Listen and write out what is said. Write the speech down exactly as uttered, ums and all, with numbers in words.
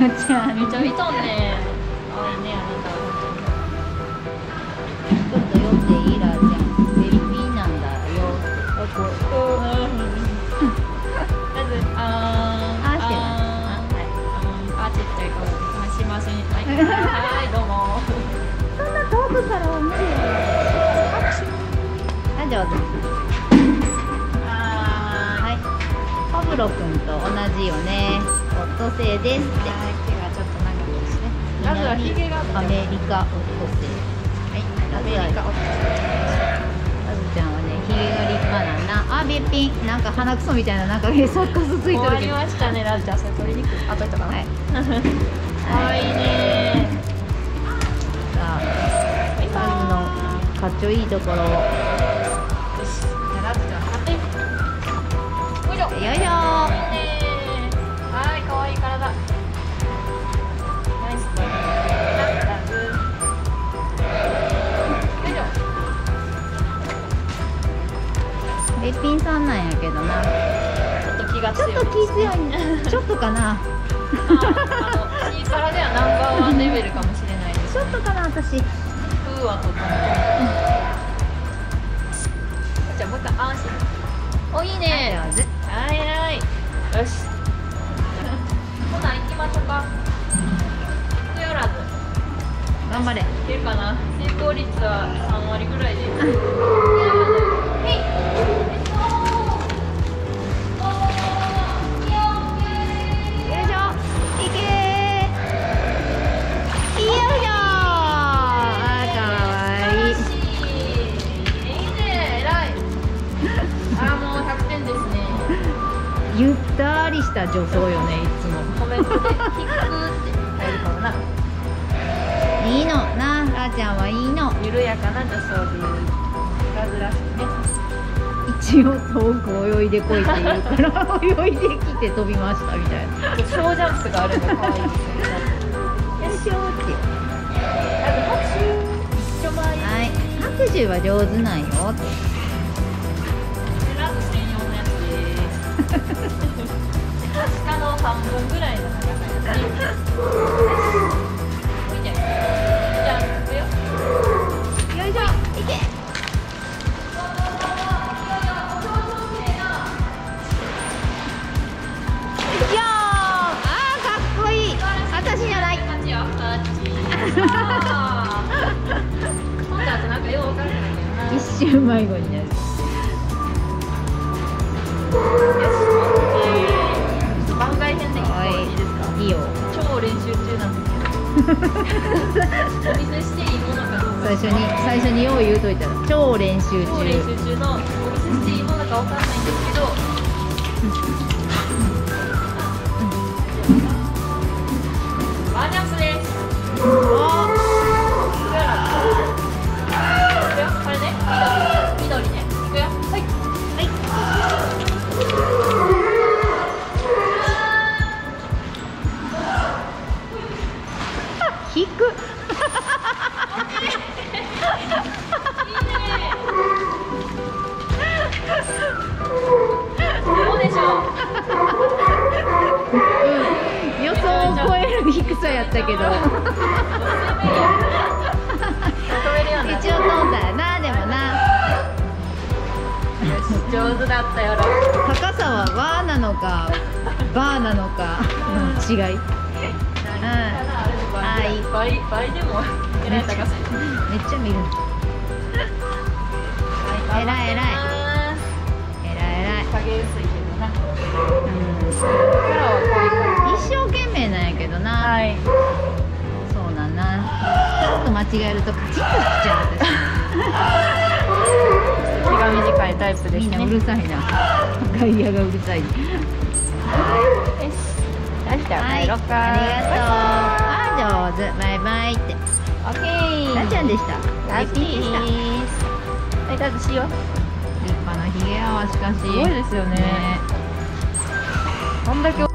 ちゃんめっちゃ見とんね。可愛いね、あなたはちょっと寄っていい？ラーちゃんベリピンなんだよ。あ、こうまず、あーあーしてます。 あ、ちっちゃい顔しますね。はい、はい、どうも。 そんな遠くからお見せ。あ、上手。はい。パブロ君と同じよね。オットセイですって。 はい、手がちょっと長くですね。まずはヒゲがアメリカオットセイ。はい。 アメリカオットセイ。 あずちゃんはね、ひげが立派なんだ。あ、べっぴん、なんか鼻くそみたいな、なんかへそかすついてるけど。 終わりましたね、ラズちゃん、それ取りにくい。あといたかな。 はい。 可愛いね。 さあ、あずのかっちょいいところを。 よし、じゃあラズちゃん、買って。よいしょ。 よいしょー。 はい、可愛い体。ナイス。ラズ。よいしょ。 べっぴんさんなんやけどな。 ちょっと気が強い。 ちょっと気強い。ちょっとかな。 あの、Cからではナンバーワンレベルかもしれないです。 ちょっとかな、私。 風はとかも。じゃあ、もう一回安心。お、いいね。 上手。 はい、はい。よし。ほな、行きましょうか。行くよ、ラズ。 頑張れ。 いけるかな。成功率は三割ぐらいで。 ゆったりした助走よね、いつも。 コメントで「キック」って入るかもな。 いいのな、らーちゃんはいいの。 緩やかな助走でラズらしいね。 一応遠く泳いでこいって言うから泳いできて飛びましたみたいな。 小ジャンプがあるの可愛いですよね。 よいしょって。 ラズ拍手。一緒回り。 はい、拍手は上手なんよって。 ラズ専用のやつです。下の半分ぐらいの長さですね。いいね。じゃあ行くよ。 よいしょ、いけ。いやー、あーかっこいい。私じゃない。 勝ちよ。勝ち。今度はなんかよう分からないけどな。 一瞬迷子になる。 番外編でいいですか？ いいよ。 超練習中なんですけど。お見せしていいものかどうか。 最初に最初によう言うといたら超練習中。 超練習中のお見せしていいものかわかんないんですけど。バージャンプです。 おー。 これね、緑、緑ね。いくよ。はい。はい。 引く。 どうでしょう。 うん、予想を超える低さやったけど。一応飛んだよな、でもな。 上手だったよ。 高さはバーなのかバーなのかの違い。うん、はい、 倍倍でもえらい高さ。 めっちゃ見る。えらいえらいえらいえらい。 影薄いけどな。 うん、 キャラはこういう感一生懸命なんやけどな。 じ。はい。 そうなんな。ちょっと間違えるとカチッとしちゃう。 気が短いタイプですね。 みんなうるさいな。外野がうるさい。 よし。じゃあ帰ろうか。 ありがとう。あ、上手。バイバイって。 オッケー。 ラちゃんでした。 ラズでした。はい、ラズしよう。 立派なひげやわ、しかし。 すごいですよね。こんだけ